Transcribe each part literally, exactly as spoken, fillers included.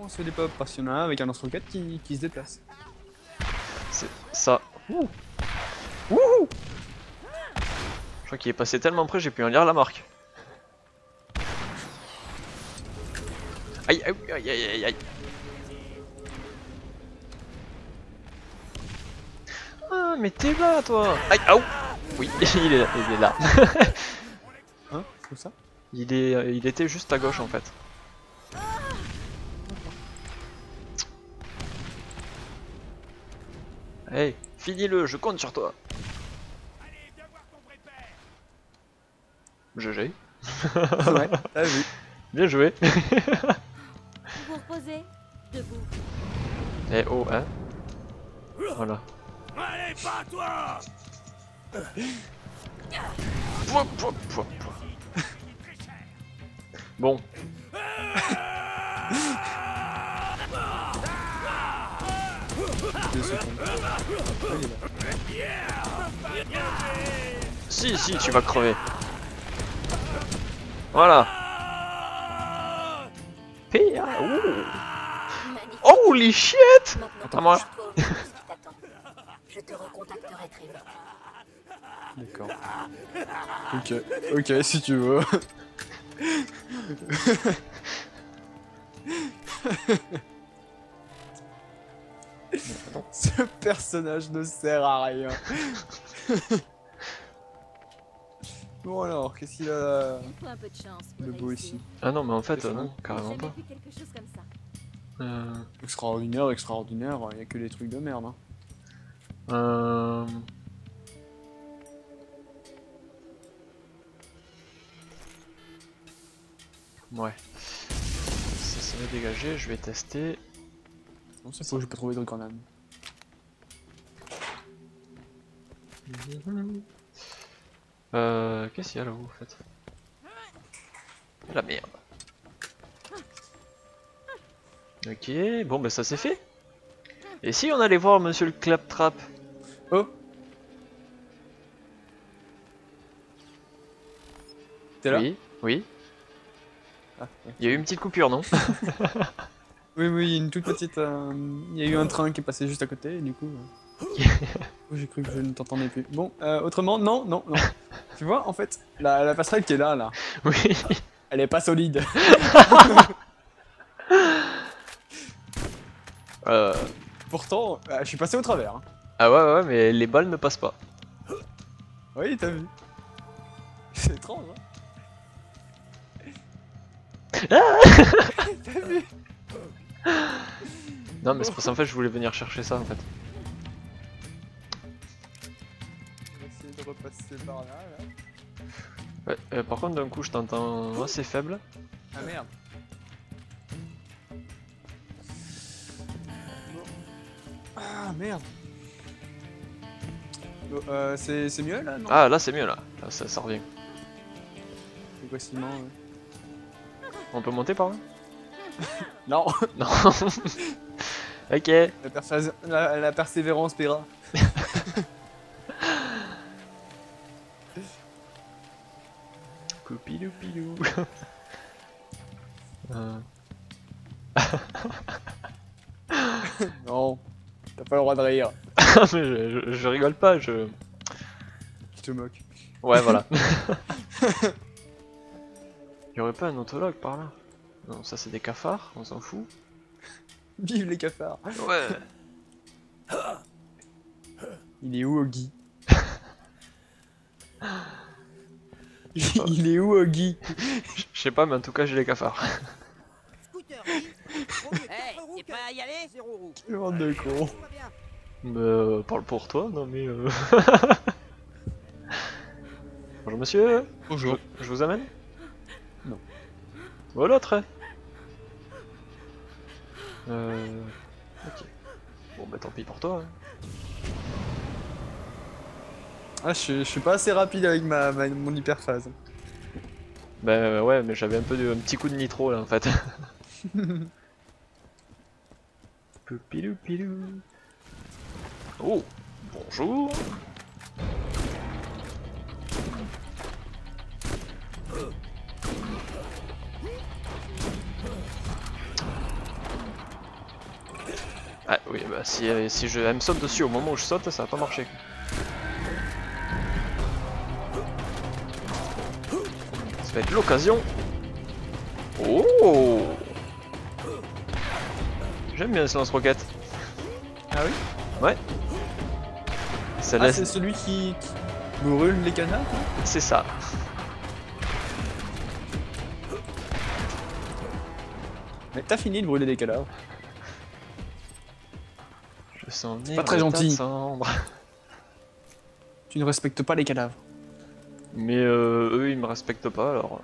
on se fait des pop parce qu'il y en a un avec un lance-roquette qui, qui se déplace. C'est ça. Ouh. Ouh. Je crois qu'il est passé tellement près, j'ai pu en lire la marque. Aïe aïe aïe aïe aïe aïe. Ah mais t'es là toi. Aïe aouh. Oui, il est, il est là. Hein? Comme ça? Il est, il était juste à gauche en fait. Hey, finis-le, je compte sur toi. G G. Ouais, t'as vu. Bien joué. Vous reposez, debout. Eh oh, hein. Voilà. Allez, pas toi. Pouah, pouah, pouah, pouah. Bon. Deux secondes. Ah, il est là. Si, si, tu vas crever. Voilà. P A. Oh. Holy shit. À moi. Je te recontacterai très vite. D'accord. Ok, ok, si tu veux. Ce personnage ne sert à rien. Bon alors, qu'est-ce qu'il a Il faut un peu de chance pour de beau réussir. ici? Ah non, mais en fait, C'est euh, ça, non, non carrément J'ai jamais pas. vu quelque chose comme ça. Euh... Extraordinaire, extraordinaire, il y a que des trucs de merde. Hein. Euh... Ouais. Ça, ça va dégager, je vais tester. Non, c'est faux, j'ai pas trouvé de grenade. Euh... Qu'est-ce qu'il y a là-haut en fait? La merde. Ok, bon bah ça c'est fait. Et si on allait voir monsieur le Claptrap? Oh! T'es là? Oui, oui. Ah, ouais. Il y a eu une petite coupure, non? Oui, oui, une toute petite. euh, Il y a eu un train qui est passé juste à côté, et du coup. euh, oh, j'ai cru que je ne t'entendais plus. Bon, euh, autrement, non, non, non. Tu vois, en fait, la, la passerelle qui est là, là, Oui. elle est pas solide. Euh... Pourtant, euh, je suis passé au travers. Hein. Ah ouais, ouais, ouais, mais les balles ne passent pas. Oui, t'as vu. C'est étrange, hein. T'as vu? Non, mais c'est pour ça en fait je voulais venir chercher ça en fait. On va essayer de repasser par là, là. Ouais, euh, par contre d'un coup je t'entends assez faible. Ah merde. Bon. Ah merde. Bon, euh, c'est c'est mieux là, non? Ah là c'est mieux là, là ça, ça revient. C'est quoi ciment ouais. On peut monter par là? Non. Non. Ok. La, persa- la, la persévérance paiera. Coupilou pilou. euh... Non. T'as pas le droit de rire. mais je, je, je rigole pas, je... Je te moque. Ouais voilà. Y'aurait pas un autologue par là? Non, ça c'est des cafards, on s'en fout. Vive les cafards. Ouais. Il est où Oggy? Il est où Oggy? Je sais pas, mais en tout cas j'ai les cafards. Scooter, hey, t'es prêt à y aller? Zéro roue. Quelle bande de con. Bah, euh, parle pour toi, non mais... Euh... Bonjour monsieur. Bonjour. Je, je vous amène? Non. Voilà, très. Euh... Ok. Bon bah tant pis pour toi. Hein. Ah, je, je suis pas assez rapide avec ma, ma mon hyperphase. Bah euh, ouais, mais j'avais un peu de, un petit coup de nitro là en fait. Poupilou pilou. Oh, bonjour. Ah oui, bah si, euh, si je, elle me saute dessus au moment où je saute, ça va pas marcher. Ça va être l'occasion. Oh! J'aime bien ce lance-roquette. Ah oui? Ouais. Ça Ah, laisse... c'est celui qui... qui brûle les canards? C'est ça. Mais t'as fini de brûler des cadavres. Je sens venir pas très le gentil. tas de cendres. Tu ne respectes pas les cadavres. Mais euh, eux ils me respectent pas alors.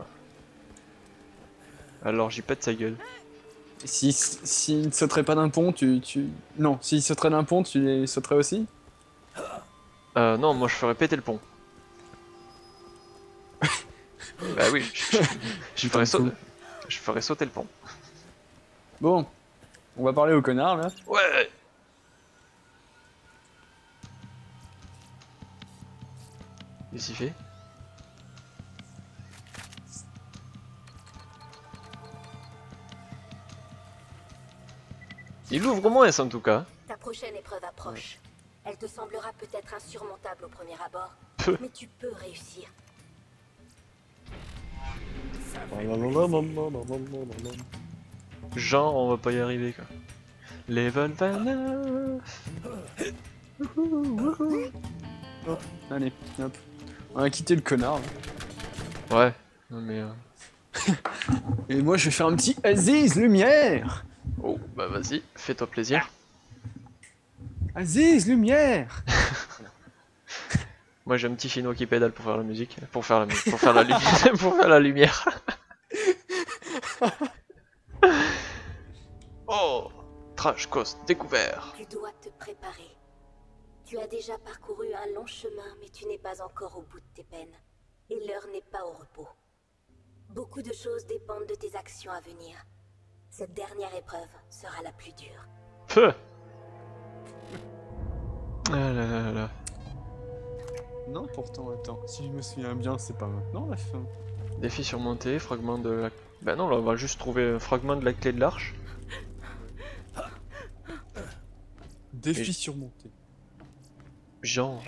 Alors j'y pète sa gueule. Et si, s'ils ne sauteraient pas d'un pont, tu... tu... Non, s'ils sauteraient d'un pont, tu les sauterais aussi? Euh, non, moi je ferais péter le pont. Bah oui, je, je, je ferais sauter, je ferais sauter le pont. Bon, on va parler au connard là. Ouais. Qu'est-ce qu'il fait? Il ouvre moins en tout cas. Ta prochaine épreuve approche. Elle te semblera peut-être insurmontable au premier abord, Peu. mais tu peux réussir. Genre on va pas y arriver quoi. Level vingt-neuf. Hop, allez, hop. On va quitter le connard. Là. Ouais. Non mais... Euh... Et moi je vais faire un petit Aziz Lumière. Oh bah vas-y, fais-toi plaisir. Aziz Lumière. Moi j'ai un petit chinois qui pédale pour faire la musique, pour faire la, mu- pour faire la, lumière, pour faire la lumière. Oh, Trash Coast découvert. Tu dois te préparer. Tu as déjà parcouru un long chemin, mais tu n'es pas encore au bout de tes peines. Et l'heure n'est pas au repos. Beaucoup de choses dépendent de tes actions à venir. Cette dernière épreuve sera la plus dure. Peu. Ah là là là là. Non, pourtant, attends, si je me souviens bien, c'est pas maintenant la fin. Défi surmonté, fragment de la... Bah non, là on va juste trouver un fragment de la clé de l'arche. Défi Et- surmonté. Genre...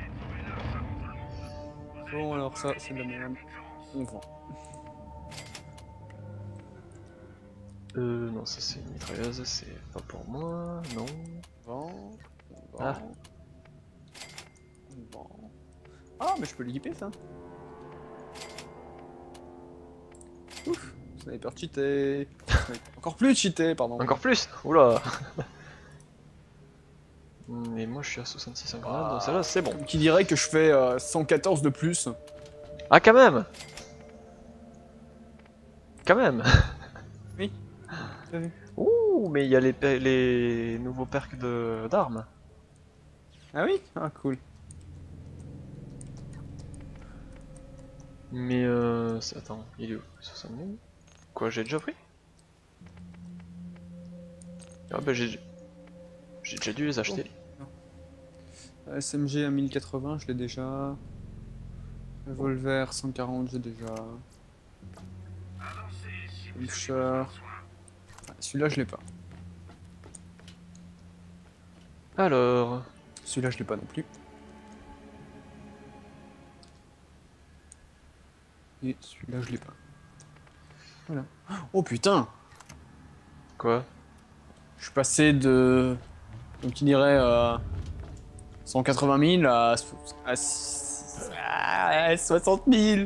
Bon, alors ça, c'est de la merde. On vend. Euh, non, ça c'est une mitrailleuse, c'est pas pour moi, non. On vend. On vend. Ah. On vend. Ah, mais je peux l'équiper ça. Ouf, sniper cheaté. Encore plus cheaté, pardon. Encore plus. Oula. Mais moi je suis à soixante-six en grenade, donc celle-là c'est bon. Qui dirait que je fais euh, cent quatorze de plus. Ah quand même. Quand même. Oui. T'as vu? Ouh, mais il y a les, pe- les nouveaux perks de d'armes. Ah oui? Ah cool. Mais euh... c'est- attends, il est où? soixante mille. Quoi, j'ai déjà pris? Ah bah j'ai... J'ai déjà dû les acheter. S M G à mille quatre-vingts, je l'ai déjà. Revolver cent quarante, j'ai déjà. Pusher. Ah, celui-là, je l'ai pas. Alors... Celui-là, je l'ai pas non plus. Et celui-là, je l'ai pas. Voilà. Oh putain! Quoi? Je suis passé de. Donc, il dirait. Euh, cent quatre-vingt mille à. so- à, s- à soixante mille!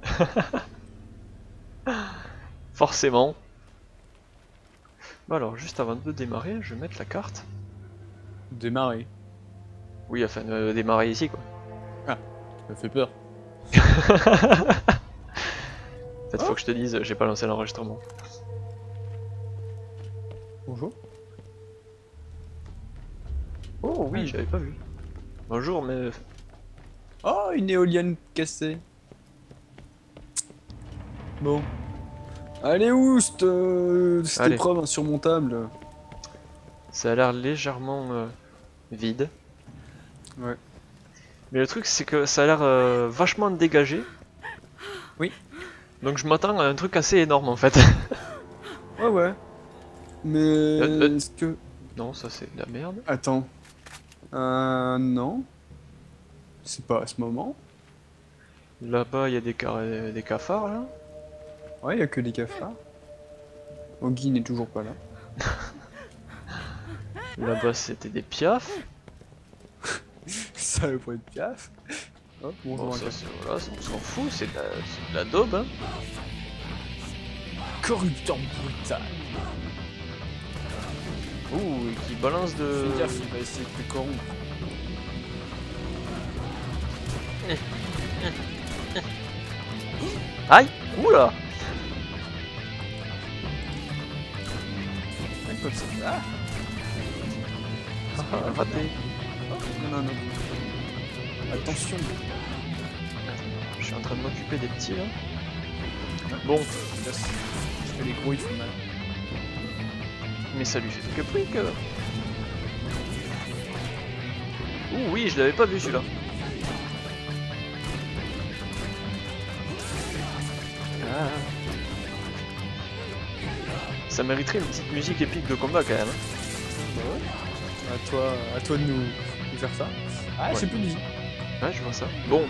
Forcément. Bah alors, juste avant de démarrer, je vais mettre la carte. Démarrer. Oui, enfin, de démarrer ici, quoi. Ça fait peur. Peut-être faut que je te dise, j'ai pas lancé l'enregistrement. Bonjour. Oh oui, j'avais pas vu. Bonjour, mais... Oh, une éolienne cassée. Bon. Allez où cette, euh, cette Allez. épreuve insurmontable? Ça a l'air légèrement euh, vide. Ouais. Mais le truc, c'est que ça a l'air euh, vachement dégagé. Oui. Donc je m'attends à un truc assez énorme en fait. Ouais, ouais. Mais euh. est-ce que. Non, ça c'est de la merde. Attends. Euh, non. C'est pas à ce moment. Là-bas, il y a des, car... des cafards là. Ouais, y a que des cafards. Oggy n'est toujours pas là. Là-bas, c'était des piafs. Ça le point de piaf. Hop, Bon, bonjour. ça, c'est- voilà, ça, on s'en fout, c'est de, la... c'est de la daube. Hein. Corrupteur brutal. Ouh, et qui balance de. Fais gaffe, il va essayer de te corrompre. Aïe. Oula. Un comme ça. Ah, Ah, ah, raté. non, non, non. Attention. Je suis en train de m'occuper des petits là. Bon, Là, c'est- parce que les gros ils font mal. mais ça lui fait que prix que. Ouh oui, je l'avais pas vu celui-là. Ah. Ça mériterait une petite musique épique de combat quand même. hein. Bah ouais. À toi, à toi de nous, nous faire ça. Ah, Ouais. j'ai plus de vie. Ouais, je vois ça. Bon,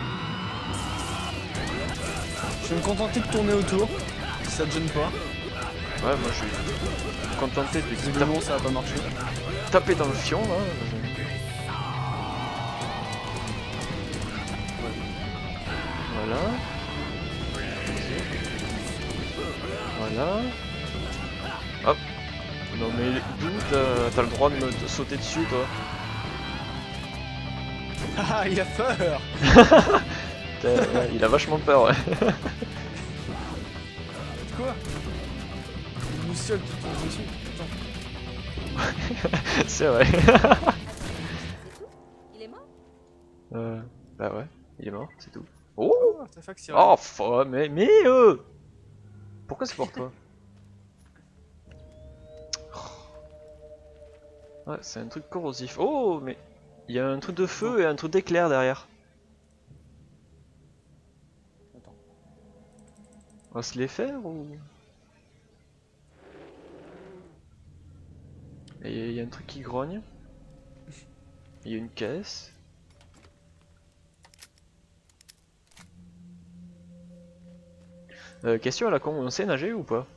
Je vais me contenter de tourner autour. Si ça te gêne pas. ouais, moi je suis contenté de lui Visiblement, ça va pas marcher. taper dans le fion là. Voilà. Voilà. Hop. Non mais d'où t'as t'as le droit de me de sauter dessus toi? Ah, il a peur. T'as- ouais, il a vachement peur ouais. Quoi? Une moussole qui tombe dessus. Attends. C'est vrai. C'est tout? Il est mort? Euh, bah ouais, il est mort, c'est tout. Oh, Oh, artefact sirène. oh fa- mais mais euh pourquoi c'est pour toi? Ouais, c'est un truc corrosif. Oh, mais il y a un truc de feu et un truc d'éclair derrière. Attends. On va se les faire ou? Et il y a un truc qui grogne. Il y a une caisse. Euh, question à la con, on sait nager ou pas?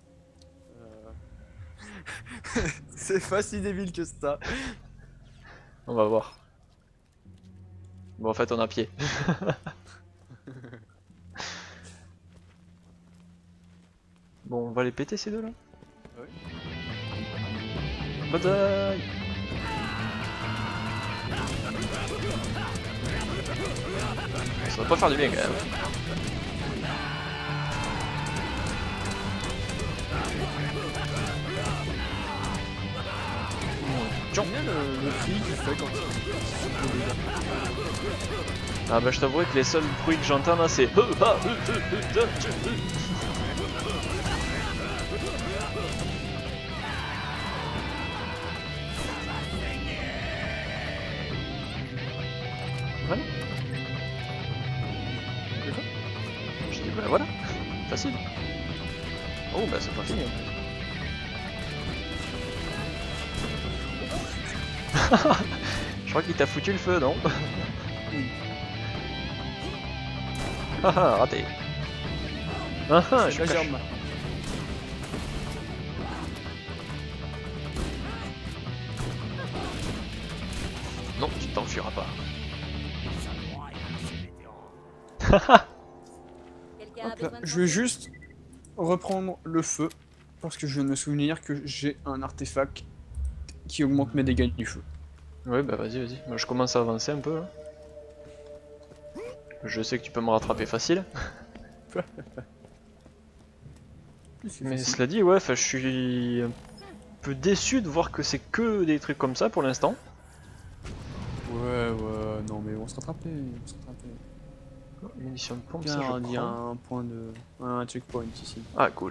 Euh... C'est pas si débile que ça. On va voir. Bon, en fait, on a pied. Bon, on va les péter ces deux là. Ouais. Bataille. Ça va pas faire du bien quand même. J'aime bien le, le cri qu'il fait quand il Ah bah je t'avouerai que les seuls bruits que j'entends là c'est voilà. Je dis bah voilà, facile. Oh bah c'est pas fini. Je crois qu'il t'a foutu le feu, non? Haha, raté. Ah ah, je la cache. germe. Non, tu t'enfuiras pas. Quelqu'un a Hop là. besoin de Je vais juste reprendre le feu parce que je viens de me souvenir que j'ai un artefact qui augmente mes dégâts du feu. Ouais, bah vas-y, vas-y. Moi je commence à avancer un peu. Là. Je sais que tu peux me rattraper facile. Mais cela dit, ouais, je suis un peu déçu de voir que c'est que des trucs comme ça pour l'instant. Ouais, ouais, non mais on se rattraper, on se rattraper. Munitions de pompe, ça Tiens, je il y a prends. un point de... un checkpoint ici. Ah, cool.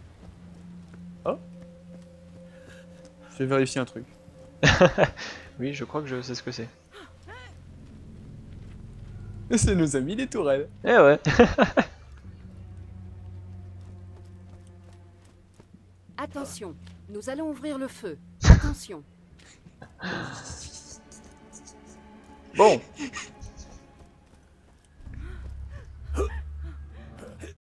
Je vais vérifier un truc. Oui, je crois que je sais ce que c'est. C'est nos amis les tourelles. Eh ouais. Attention, nous allons ouvrir le feu. Attention. Bon,